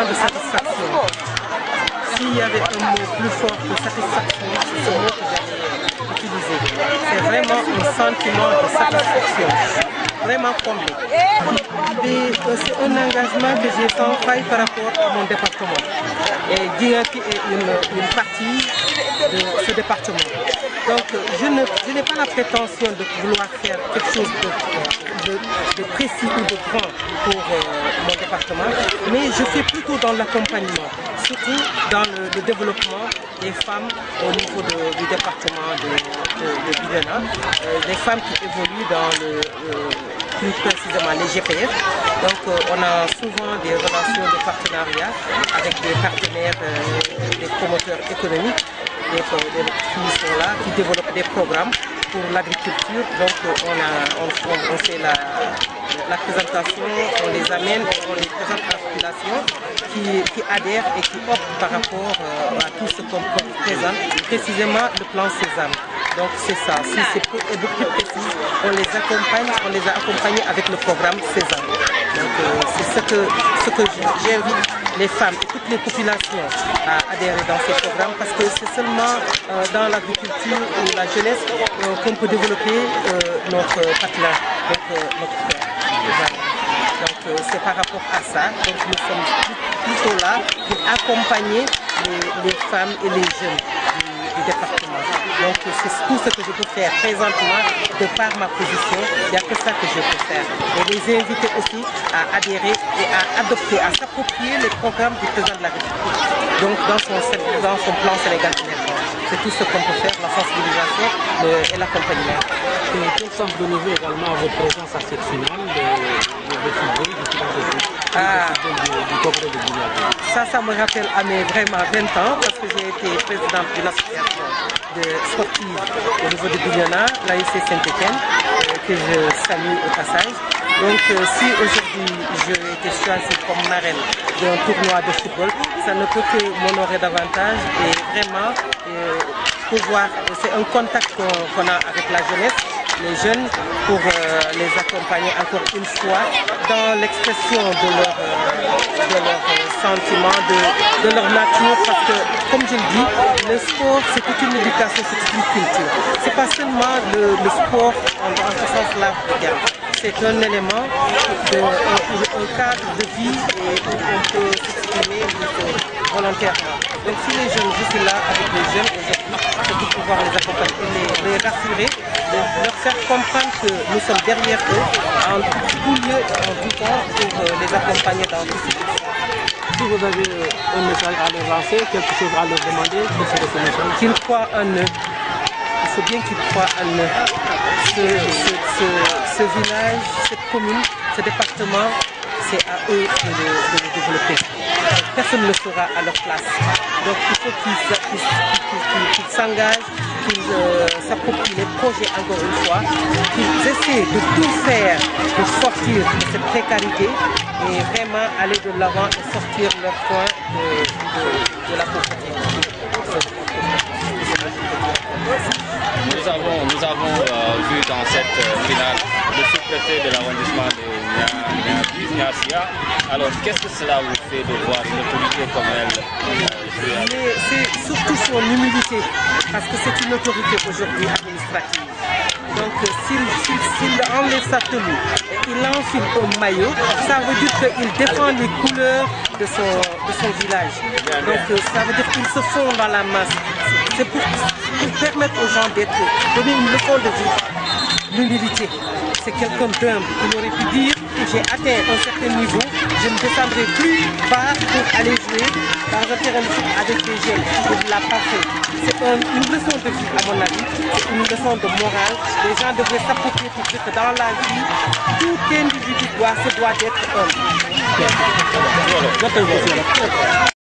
sentiment de satisfaction. S'il y avait un mot plus fort que satisfaction, c'est ce mot que j'allais utiliser. C'est vraiment un sentiment de satisfaction, vraiment comblé. C'est un engagement que j'ai sans faille par rapport à mon département. Et Djinaki est une partie de ce département. Donc je n'ai pas la prétention de vouloir faire quelque chose de précis ou de grand pour mon département, mais je fais plutôt dans l'accompagnement, surtout dans le développement des femmes au niveau du département de Bignona, des femmes qui évoluent dans plus précisément les GPF. Donc on a souvent des relations de partenariat avec des partenaires, des promoteurs économiques, qui sont là, qui développent des programmes pour l'agriculture. Donc on fait la présentation, on les amène, on les présente à la population qui adhère et qui opte par rapport à tout ce qu'on présente, précisément le plan Sésame. Donc c'est ça, si c'est beaucoup plus précis, on les a accompagnés avec le programme Sésame. Donc c'est ce que j'invite les femmes et toutes les populations à adhérer dans ces programmes, parce que c'est seulement dans l'agriculture ou la jeunesse qu'on peut développer notre patelin, notre terre. Voilà. Donc c'est par rapport à ça, donc nous sommes plutôt là pour accompagner les femmes et les jeunes du département. Donc c'est tout ce que je peux faire présentement de par ma position, il n'y a que ça que je peux faire. Et les inviter aussi à adhérer et à adopter, à s'approprier les programmes du président de la République. Donc dans son plan Sénégal émergent. C'est tout ce qu'on peut faire, la sensibilisation et l'accompagnement. Et quel sens donnez-vous également à votre présence à cette finale de football du congrès de Bignona? Ça me rappelle à mes vraiment 20 ans, parce que j'ai été présidente d'une association sportive au niveau de Bignona, l'AIC Saint-Étienne, que je salue au passage. Donc si aujourd'hui j'ai été choisie comme marraine d'un tournoi de football, ça ne peut que m'honorer davantage et vraiment pouvoir, c'est un contact qu'on a avec la jeunesse, les jeunes, pour les accompagner encore une fois dans l'expression de leurs sentiments, de leur nature, parce que comme je le dis, le sport c'est toute une éducation, c'est toute une culture. C'est pas seulement le sport en ce sens-là, c'est un élément, un cadre de vie et où on peut s'exprimer volontairement. Donc si les jeunes, je suis là avec les jeunes aujourd'hui, c'est pour pouvoir les accompagner, les rassurer, leur faire comprendre que nous sommes derrière eux en tout lieu et en tout temps pour les accompagner dans tout ce qu'ils font. Si vous avez un message à leur lancer, quelque chose à leur demander, quel serait ce message? Qu'ils croient en eux. Il faut bien qu'ils croient en eux. Ce village, cette commune, ce département, c'est à eux de le développer. Personne ne le fera à leur place. Donc il faut qu'ils s'engagent, qu'ils s'approprient les projets encore une fois, qu'ils essaient de tout faire pour sortir de cette précarité et vraiment aller de l'avant et sortir leur point de la pauvreté. Nous avons vu dans cette finale le sous-préfet de l'arrondissement de Niassia. Alors qu'est-ce que cela vous fait de voir une autorité comme elle jouer? C'est surtout son humilité, parce que c'est une autorité aujourd'hui administrative. Donc s'il enlève sa tenue et il enfile un maillot, ça veut dire qu'il défend les couleurs de son village. Donc ça veut dire qu'il se fond dans la masse. C'est pour permettre aux gens d'être, donner une leçon de vie, l'humilité. C'est quelqu'un d'humble. Il aurait pu dire, j'ai atteint un certain niveau, je ne descendrai plus bas pour aller jouer dans un terrain de foot avec des jeunes. Il ne l'a pas fait. C'est une leçon de vie à mon avis, c'est une leçon de morale. Les gens devraient s'approprier pour dire que dans la vie, tout individu se doit d'être humble.